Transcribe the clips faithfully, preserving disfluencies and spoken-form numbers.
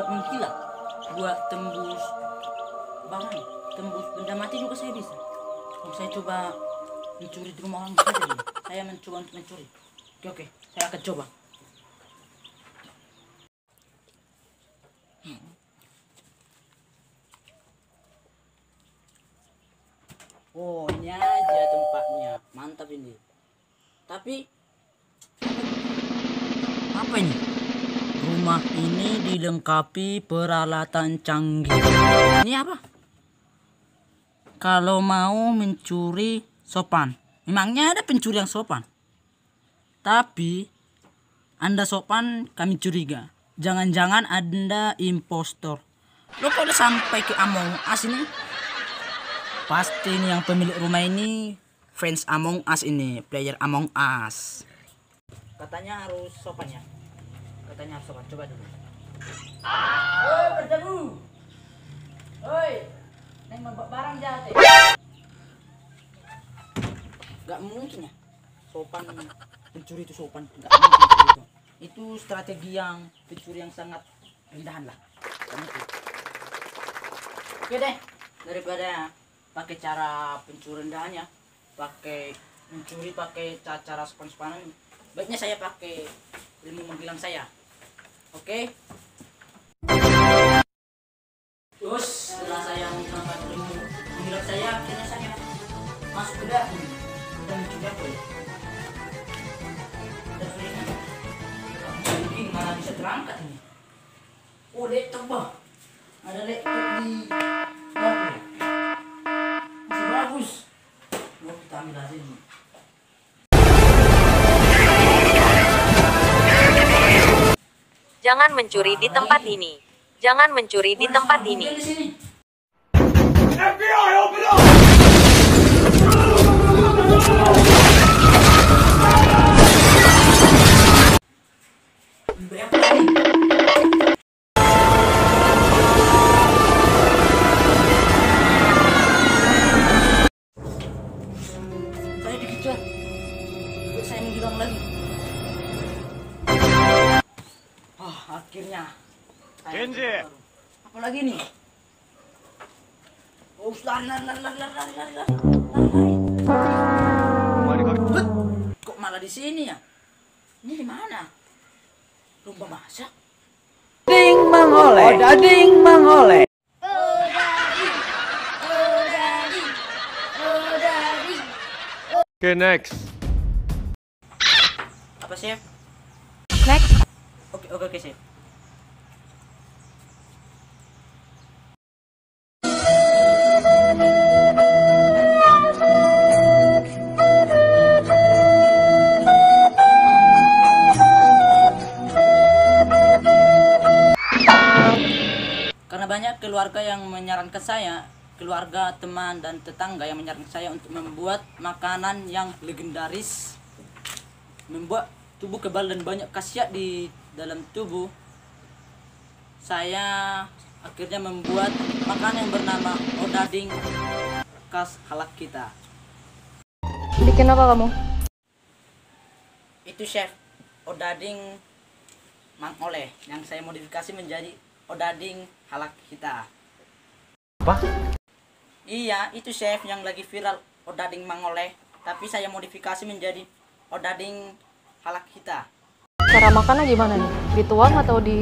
buat mengkilat, buat tembus barang, tembus benda mati juga saya bisa. Kalau saya coba mencuri di rumah orang bisa jadi. Saya mencoba untuk mencuri. Oke oke, saya akan coba. Oh, ini aja tempatnya. Mantap ini. Tapi apa ini? Rumah ini dilengkapi peralatan canggih. Ini apa? Kalau mau mencuri sopan. Memangnya ada pencuri yang sopan? Tapi Anda sopan, kami curiga. Jangan-jangan Anda impostor. Lo kok udah sampai ke Among Us ini? Pasti ini yang pemilik rumah ini fans Among Us ini, player Among Us. Katanya harus sopan ya. Katanya harus sopan. Coba dulu. Oi, berjagu. Oi, neng membawa barang jahat. Gak mungkin ya. Sopan, pencuri itu sopan. Gak mungkin itu. Itu strategi yang pencuri yang sangat rendahan lah. Oke deh, daripada pakai cara pencuri rendahannya, pakai mencuri pakai cara sopan-sopanan, baiknya saya pakai ilmu menghilang saya. Oke. Terus setelah saya menggunakan ilmu menghilang saya, akhirnya saya masuk ke dalam dan mencoba apa ya? Dan sulinya mungkin malah bisa terangkat ini. Oh, laptop bah. Ada laptop di dapur. Masih bagus. Mau kita ambil aja ini. Jangan mencuri di tempat ini. Jangan mencuri di tempat ini. F B I, open up! Saya dikejar. Saya menghilang lagi. Ah, akhirnya. Kenji. Apa lagi nih? Oh, lari, lari, lari, lari, lari, lari, lari, lari. Hut, kok malah di sini ya? Ini di mana? Lomba masak? Ding mengoleh. Oh, dading mengoleh. Okay, next. Apa chef? Next. Oke, oke, oke chef. Karena banyak keluarga yang menyarankan saya, keluarga, teman, dan tetangga yang menyarankan saya untuk membuat makanan yang legendaris, membuat tubuh kebal dan banyak khasiat di dalam tubuh. Saya akhirnya membuat makanan yang bernama odading khas halak kita. Bikin apa kamu? Itu chef, odading Mang Oleh yang saya modifikasi menjadi odading halak kita. Apa? Iya, itu chef yang lagi viral odading Mang Oleh, tapi saya modifikasi menjadi odading halak kita. Cara makannya gimana nih? Dituang atau di...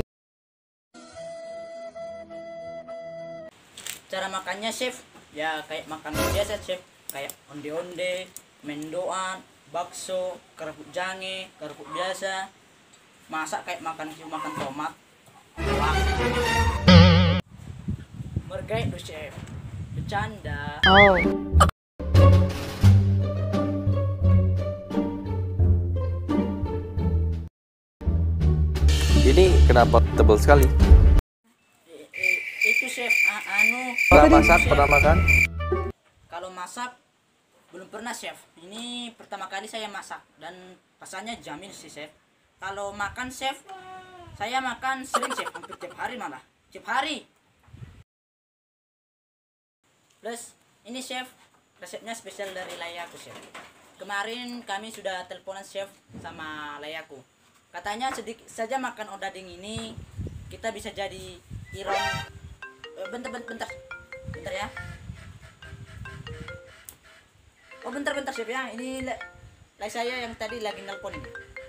Cara makannya chef, ya kayak makan biasa chef, kayak onde-onde, mendoan, bakso, kerupuk jange, kerupuk biasa. Masak kayak makan makan tomat. Wah. Mergaik tuh chef. Bercanda. Oh. Ini kenapa tebal sekali? Eh, eh, itu chef, ah, anu. Pernah Itu, masak, chef. pernah makan? Kalau masak belum pernah chef. Ini pertama kali saya masak dan rasanya jamin sih chef. Kalau makan chef, saya makan sering chef, hampir tiap hari malah. Tiap hari. Plus ini chef, resepnya spesial dari Layaku chef. Kemarin kami sudah teleponan chef sama Layaku. Katanya sedikit saja makan odading ini kita bisa jadi Iron. Eh, bentar, bentar, bentar, bentar ya. Oh bentar, bentar chef ya. Ini lai saya yang tadi lagi nelpon ini.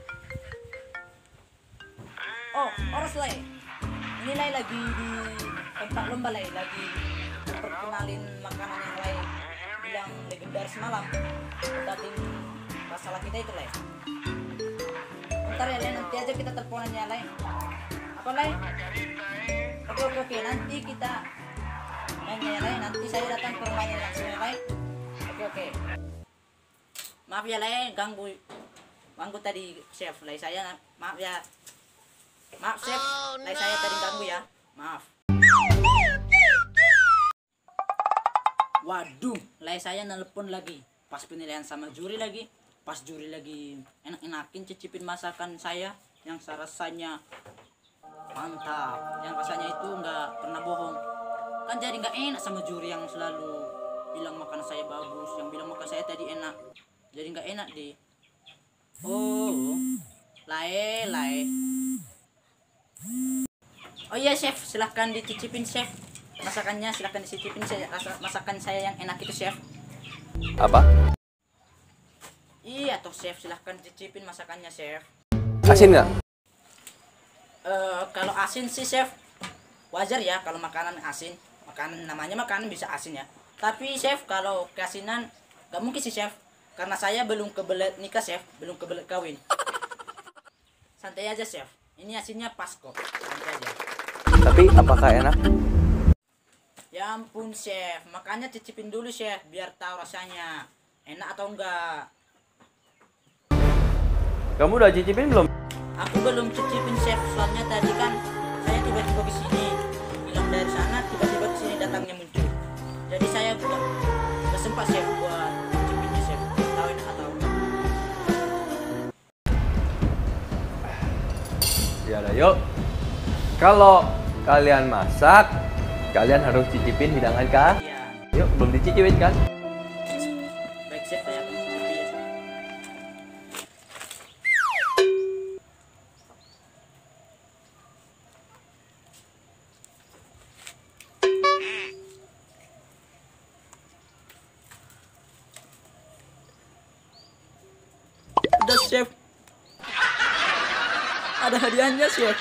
Oh, oras lai. Ini lai lagi di tempat lomba lai, lagi perkenalin makanan yang lai bilang legendaris semalam. Dating masalah kita itu lai. Bentar ya lai, nanti aja kita teleponannya lai. Apa lai? Oke oke oke, nanti kita nanya ya lai. Nanti saya datang ke rumahnya langsung ya lai. Oke oke. Maaf ya lai, ganggu ganggu tadi chef lai saya. Maaf ya. Maaf chef, lai saya tadi ganggu ya. Maaf. Waduh, lai saya nelpon lagi. Pas penilaian sama juri lagi. Pas juri lagi enak-enakin cicipin masakan saya yang rasanya mantap. Yang rasanya itu nggak pernah bohong. Kan jadi nggak enak sama juri yang selalu bilang makanan saya bagus, yang bilang makan saya tadi enak. Jadi nggak enak deh. Oh, lai lai. Oh iya chef, silahkan dicicipin chef masakannya, silahkan dicicipin saya masakan saya yang enak itu chef. Apa? Iya toh chef, silahkan cicipin masakannya chef. Asin nggak? Uh, kalau asin sih chef wajar ya, kalau makanan asin, makanan namanya makanan bisa asin ya. Tapi chef kalau keasinan nggak mungkin sih chef, karena saya belum kebelet nikah chef, belum kebelet kawin. Santai aja chef, ini asinnya pas kok, santai aja. Tapi apakah enak? Ya ampun chef, makanya cicipin dulu chef biar tahu rasanya enak atau enggak. Kamu udah cicipin belum? Aku belum cicipin chef, soalnya tadi kan saya tiba-tiba ke sini, bilang dari sana tiba-tiba ke sini datangnya muncul. Jadi saya udah udah sempat chef buat cicipinnya chef, tahu enak atau enggak. Ya udah yuk. Kalau kalian masak, kalian harus cicipin hidangan kan? Iya. Yuk, belum dicicipin kan? Baik chef, saya akan cicipin ya chef. Udah chef. Ada hadiahnya chef.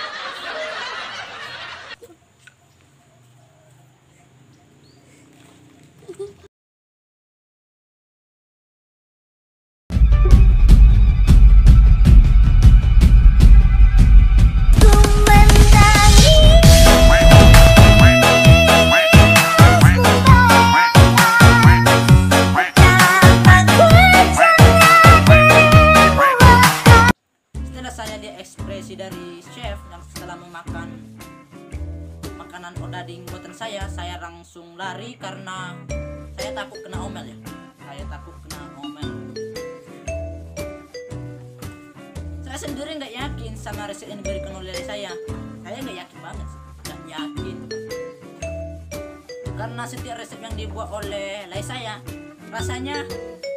Saya lihat ekspresi dari chef yang setelah memakan makanan odading buatan saya, saya langsung lari karena saya takut kena omel ya. Saya takut kena omel. Saya sendiri nggak yakin sama resep yang diberikan oleh saya. Saya nggak yakin banget, nggak yakin. Karena setiap resep yang dibuat oleh lai saya rasanya